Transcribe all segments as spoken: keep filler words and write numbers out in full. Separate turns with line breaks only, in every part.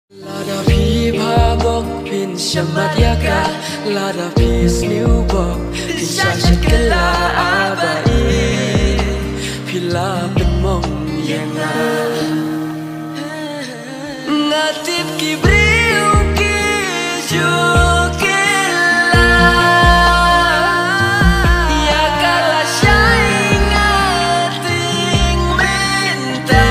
Lada pi pabok pin shamat yaka, lada pi sniubok pin shashat kala abai, pila pin mong yenga. Natip ki brio ki jukela, yakala shainga ting minta.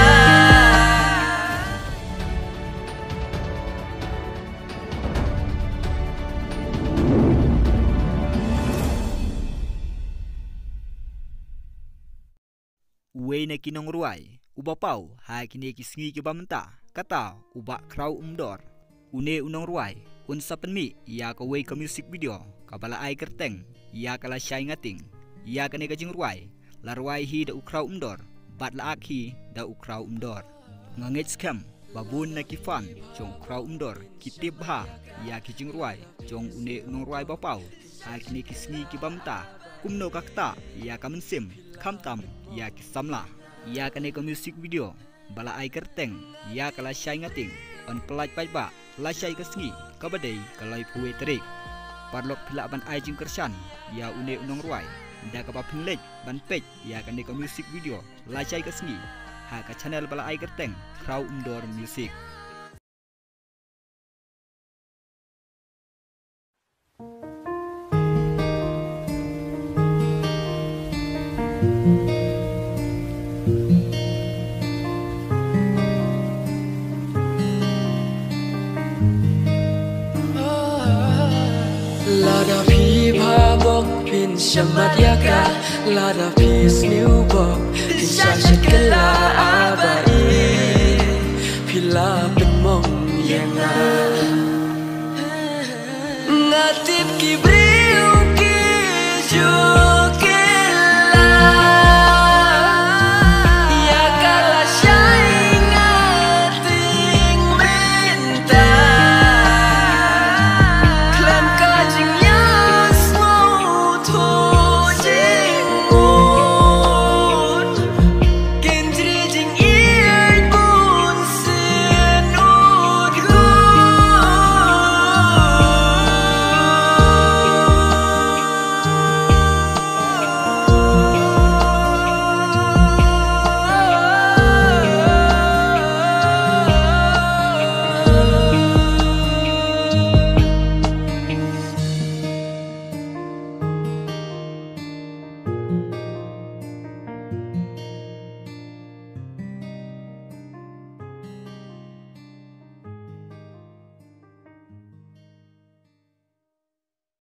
Uwe na kinong ruai, uba pau, hai kini kisngi ke bamenta, kata uba krau umdor. Une unong ruai, un sapenmi, ia ka wei ka music video, kabala ai kerteng, ia kala syai ngating, ia kane kajing ruai, la ruai hi da ukrau umdor, bat la akhi da ukrau umdor. Ngangit scam, babun na kifan, jong krau umdor, kitib ha, ia kijing ruai, jong une unong ruai bapau, hai kini kisngi ke bamenta, kumno kakta, ia ka mensim, kamtam, ia kisamla, ia kane ka music video, bala ai kerteng, ia kala syai ngating, on pelaj pajba, la syai kesngi, kabadai kalai puwe terik. Parlok pilak ban ai jing kersan, ia une unong ruai, da kapa pinlej ban pej, ia kane ka music video, la syai kesngi, ha ka channel bala ai kerteng, Krau Umdor Music.
Lada pi pabok pin shamat yaka, lada pi sniubok pin shashat kala abai, pila pin mong yenga. Natip ki brio ki jukela.